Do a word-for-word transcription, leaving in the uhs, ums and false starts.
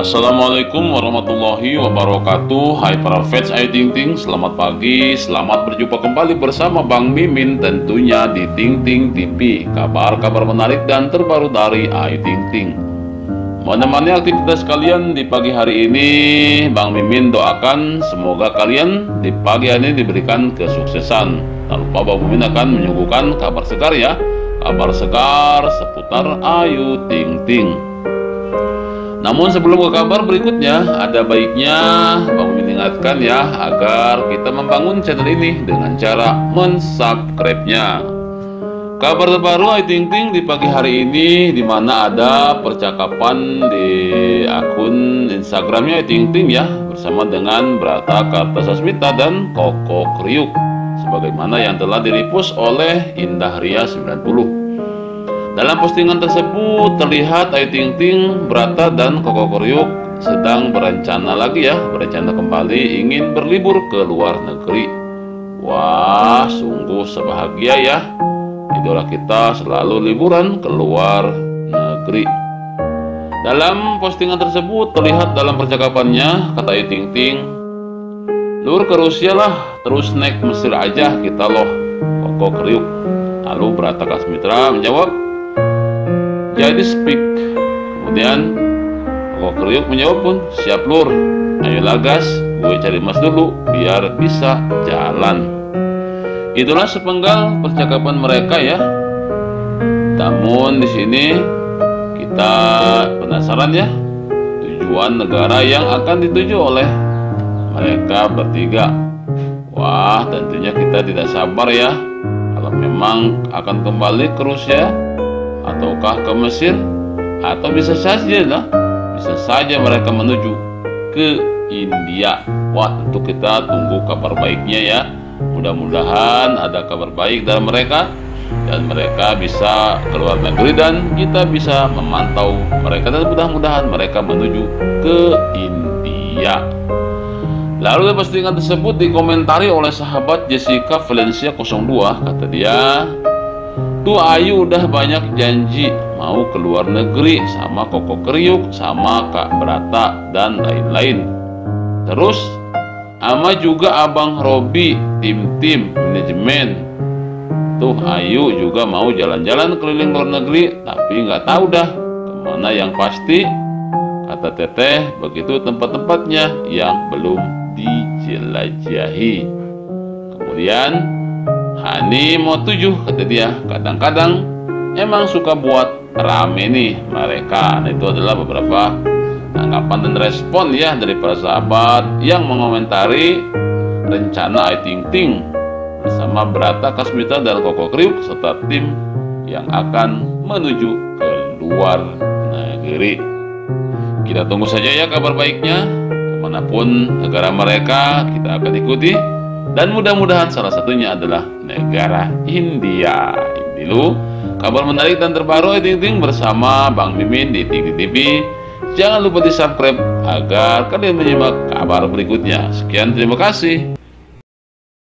Assalamualaikum warahmatullahi wabarakatuh. Hai para fans Ayu Ting Ting, selamat pagi, selamat berjumpa kembali bersama Bang Mimin tentunya di Ting Ting T V. Kabar-kabar menarik dan terbaru dari Ayu Ting Ting menemani aktivitas kalian di pagi hari ini. Bang Mimin doakan semoga kalian di pagi hari ini diberikan kesuksesan. Tak lupa Bang Mimin akan menyuguhkan kabar segar ya, kabar segar seputar Ayu Ting Ting. Namun sebelum ke kabar berikutnya, ada baiknya Bang Mimin ingatkan ya, agar kita membangun channel ini dengan cara mensubscribe-nya. Kabar terbaru Ayu Ting Ting di pagi hari ini, di mana ada percakapan di akun Instagramnya Ayu Ting Ting ya, bersama dengan Brata Kartasasmita dan Koko Kriuk, sebagaimana yang telah di-repost oleh Indah Ria sembilan puluh. Dalam postingan tersebut terlihat Ayu Ting Ting, Brata dan Koko Kriuk sedang berencana lagi ya, berencana kembali ingin berlibur ke luar negeri. Wah, sungguh sebahagia ya, idola kita selalu liburan ke luar negeri. Dalam postingan tersebut terlihat dalam percakapannya, kata Ayu Ting Ting, "Lur ke Rusia lah, terus naik Mesir aja kita loh," Koko Kriuk. Lalu Brata Kartasasmita menjawab, "Jadi speak." Kemudian Koko Kriuk menjawab pun, "Siap lur, ayolah gas, gue cari mas dulu biar bisa jalan." Itulah sepenggal percakapan mereka ya. Namun di sini kita penasaran ya, tujuan negara yang akan dituju oleh mereka bertiga. Wah, tentunya kita tidak sabar ya, kalau memang akan kembali ke Rusia ataukah ke Mesir, atau bisa saja lah, bisa saja mereka menuju ke India. Wah, tentu kita tunggu kabar baiknya ya. Mudah-mudahan ada kabar baik dari mereka dan mereka bisa keluar negeri dan kita bisa memantau mereka, dan mudah-mudahan mereka menuju ke India. Lalu postingan tersebut dikomentari oleh sahabat Jessica Valencia nol dua, kata dia, "Tuh Ayu udah banyak janji mau ke luar negeri sama Koko Kriuk, sama Kak Brata dan lain-lain. Terus ama juga Abang Robi, tim-tim manajemen. Tuh Ayu juga mau jalan-jalan keliling luar negeri, tapi nggak tahu dah kemana yang pasti. Kata Teteh begitu tempat-tempatnya yang belum dijelajahi." Kemudian Hani mau tujuh, kata dia, "Kadang-kadang emang suka buat rame nih mereka." Nah, itu adalah beberapa tanggapan dan respon ya dari para sahabat yang mengomentari rencana Ayu Ting Ting bersama Brata Kartasasmita dan Koko Kriuk serta tim yang akan menuju ke luar negeri. Kita tunggu saja ya kabar baiknya, kemanapun negara mereka kita akan ikuti, dan mudah-mudahan salah satunya adalah negara India. Ini dulu kabar menarik dan terbaru Ayu Ting Ting bersama Bang Mimin di Ting Ting T V. Jangan lupa di subscribe agar kalian menyimak kabar berikutnya. Sekian, terima kasih.